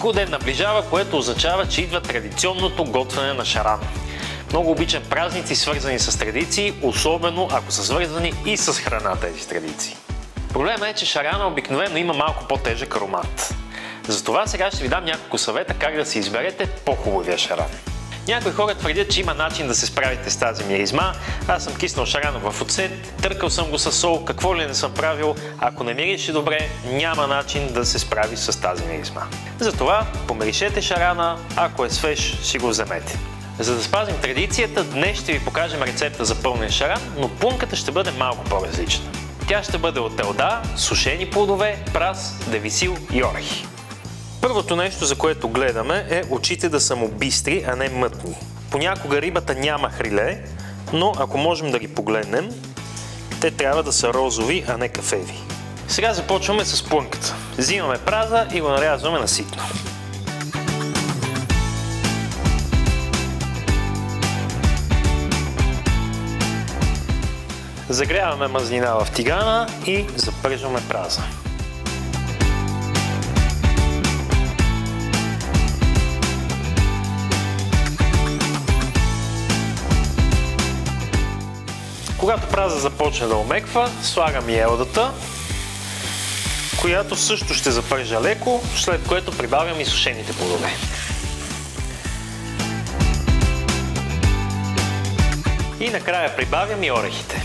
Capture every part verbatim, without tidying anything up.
Великден наближава, което означава, че идва традиционното готвене на шарана. Много обичам празници, свързани с традиции, особено ако са свързани и с храна тези традиции. Проблемът е, че шарана обикновено има малко по-тежък аромат. Затова сега ще ви дам няколко съвета как да си изберете по-хубавия шаран. Някои хора твърдят, че има начин да се справите с тази миризма. Аз съм киснал шарана в оцет, търкал съм го с сол, какво ли не съм правил. Ако не мирише добре, няма начин да се справи с тази миризма. Затова помиришете шарана, ако е свеж, си го вземете. За да спазим традицията, днес ще ви покажем рецепта за пълнен шаран, но плунката ще бъде малко по-различна. Тя ще бъде от елда, сушени плодове, прас, девисил и орехи. Първото нещо, за което гледаме, е очите да са му бистри, а не мътни. Понякога рибата няма хриле, но ако можем да ги погледнем, те трябва да са розови, а не кафеви. Сега започваме с плънката. Взимаме праза и го нарязваме на ситно. Загряваме мазнина в тигана и запържваме праза. Когато праза започне да омеква, слагам и елдата, която също ще запържа леко, след което прибавям и сушените плодове. И накрая прибавям и орехите.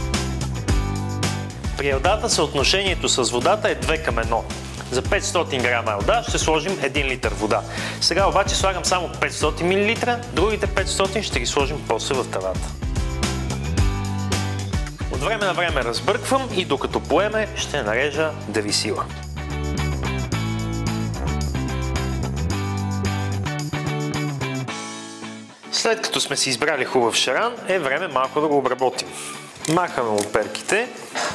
При елдата съотношението с водата е две към едно. За петстотин грама елда ще сложим един литър вода. Сега обаче слагам само петстотин милилитра, другите петстотин ще ги сложим после в тавата. От време на време разбърквам и докато поеме ще нарежа девисила. След като сме си избрали хубав шаран, е време малко да го обработим. Махаме оперките.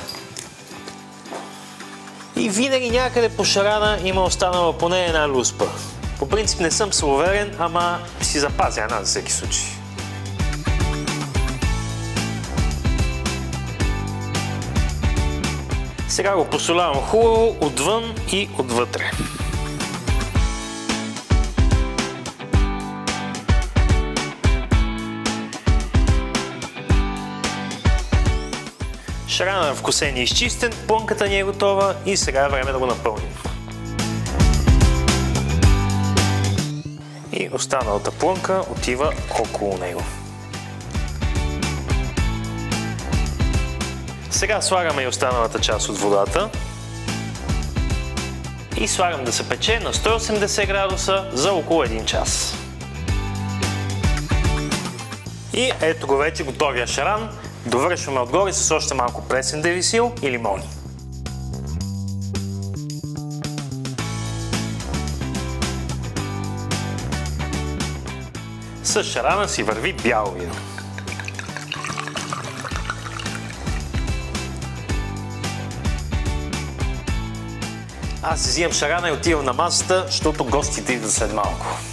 И винаги някъде по шарана има останала поне една люспа. По принцип не съм суверен, ама си запазя една за всеки случай. Сега го посолявам хубаво отвън и отвътре. Шарана е вкусен и изчистен, плънката ни е готова и сега е време да го напълним. И останалата плънка отива около него. Сега слагаме и останалата част от водата и слагам да се пече на сто и осемдесет градуса за около един час. И ето го вече готовия шаран. Довършваме отгоре с още малко плесен девисил и лимони. С шарана си върви бяло вино. Аз си взимам шарана и отивам на масата, защото гостите идват след малко.